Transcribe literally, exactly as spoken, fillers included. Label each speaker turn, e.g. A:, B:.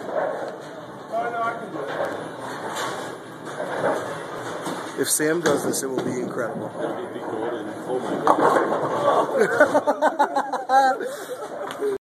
A: If Sam does this, it will be incredible.
B: Oh my God.